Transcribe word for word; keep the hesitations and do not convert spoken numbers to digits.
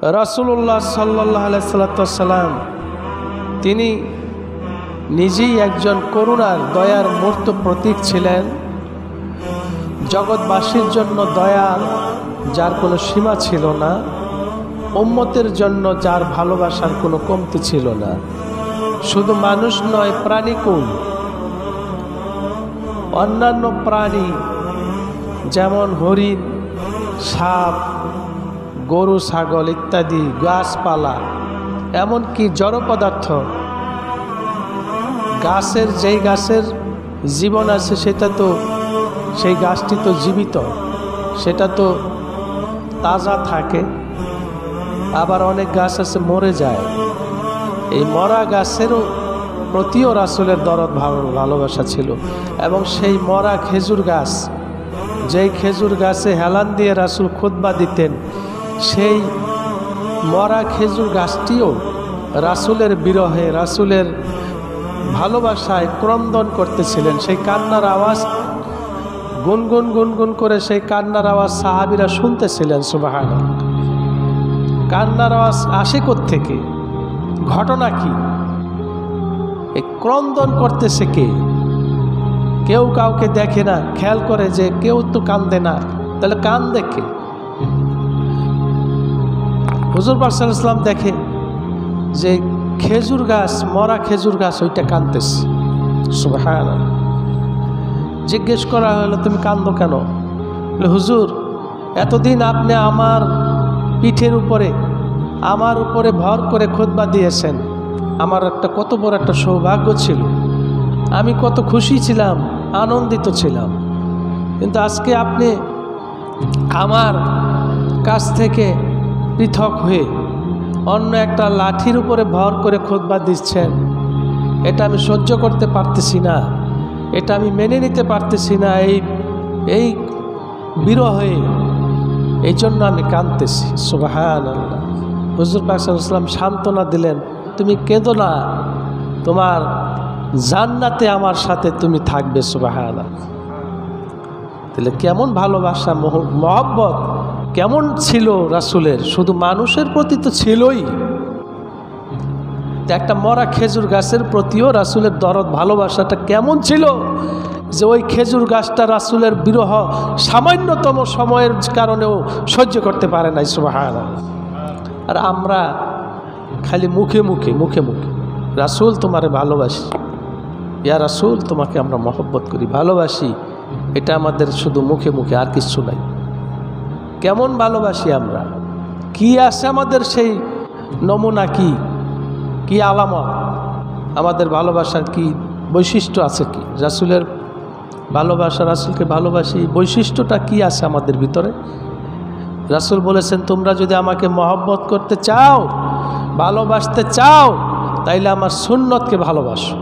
রাসূলুল্লাহ সাল্লাল্লাহু আলাইহি সাল্লাম তিনি নিজেই একজন করুণার দয়ার মূর্ত প্রতীক ছিলেন। জগৎবাসীর জন্য দয়ার যার কোনো সীমা ছিল না, উম্মতের জন্য যার ভালোবাসার কোনো কমতি ছিল না। শুধু মানুষ নয়, প্রাণীকুল, অন্যান্য প্রাণী যেমন হরিণ, সাপ, গরু, ছাগল ইত্যাদি, গাছপালা, এমনকি জড় পদার্থ, গাছের যেই গাছের জীবন আছে সেটা তো সেই গাছটি তো জীবিত, সেটা তো তাজা থাকে। আবার অনেক গাছ আছে মরে যায়, এই মরা গাছেরও প্রতিও রাসূলের দরদ ভালোবাসা ছিল। এবং সেই মরা খেজুর গাছ, যেই খেজুর গাছে হেলান দিয়ে রাসূল খুতবা দিতেন, সেই মরা খেজুর গাছটিও রাসূলের বিরহে, রাসূলের ভালোবাসায় ক্রন্দন করতেছিলেন। সেই কান্নার আওয়াজ গুনগুন গুনগুন করে সেই কান্নার আওয়াজ সাহাবীরা শুনতেছিলেন। সুবহানাল্লাহ। কান্নার আওয়াজ আসে কোত্থেকে? ঘটনা কি? এই ক্রন্দন করতেছে কে? কেউ কাউকে দেখে না, খেয়াল করে যে কেউ তো কান্দে না, তাহলে কান দেখে হুজুর পাক সাল্লাল্লাহু আলাইহি ওয়াসাল্লাম দেখে যে খেজুর গাছ, মরা খেজুর গাছ, ওইটা কাঁদতেছে। সুবহানাল্লাহ। জিজ্ঞেস করা হলো, তুমি কান্দো কেন? হুজুর, এতদিন আপনি আমার পিঠের উপরে, আমার উপরে ভর করে খুতবা দিয়েছেন, আমার একটা কত বড় একটা সৌভাগ্য ছিল, আমি কত খুশি ছিলাম, আনন্দিত ছিলাম। কিন্তু আজকে আপনি আমার কাছ থেকে পৃথক হয়ে অন্য একটা লাঠির উপরে ভর করে খুতবা দিচ্ছেন, এটা আমি সহ্য করতে পারতেছি না, এটা আমি মেনে নিতে পারতেছি না। এই এই বিরহে এই জন্য আমি কাঁদতেছি। সুবহানাল্লাহ। হুজুর পাক সাল্লাল্লাহু আলাইহি ওয়াসাল্লাম সান্ত্বনা দিলেন, তুমি কেঁদো না, তোমার জান্নাতে আমার সাথে তুমি থাকবে। সুবহানাল্লাহ। তাহলে কেমন ভালোবাসা, মহব্বত কেমন ছিল রাসূলের! শুধু মানুষের প্রতি তো ছিলই, একটা মরা খেজুর গাছের প্রতিও রাসূলের দরদ ভালোবাসাটা কেমন ছিল যে ওই খেজুর গাছটা রাসূলের বিরহ সামান্যতম সময়ের কারণেও সহ্য করতে পারে নাই। সুবহানাল্লাহ। আর আমরা খালি মুখে মুখে মুখে মুখে রাসূল তোমারে ভালোবাসি, ইয়া রাসূল তোমাকে আমরা মহব্বত করি, ভালোবাসি, এটা আমাদের শুধু মুখে মুখে, আর কিছু নাই। কেমন ভালোবাসি আমরা? কি আছে আমাদের সেই নমুনা? কি কি আলামত? আমাদের ভালোবাসার কি বৈশিষ্ট্য আছে? কি রাসূলের ভালোবাসা, রাসূলকে ভালোবাসি, বৈশিষ্ট্যটা কি আছে আমাদের ভিতরে? রাসূল বলেছেন, তোমরা যদি আমাকে মহব্বত করতে চাও, ভালোবাসতে চাও, তাইলে আমার সুন্নতকে ভালোবাসো।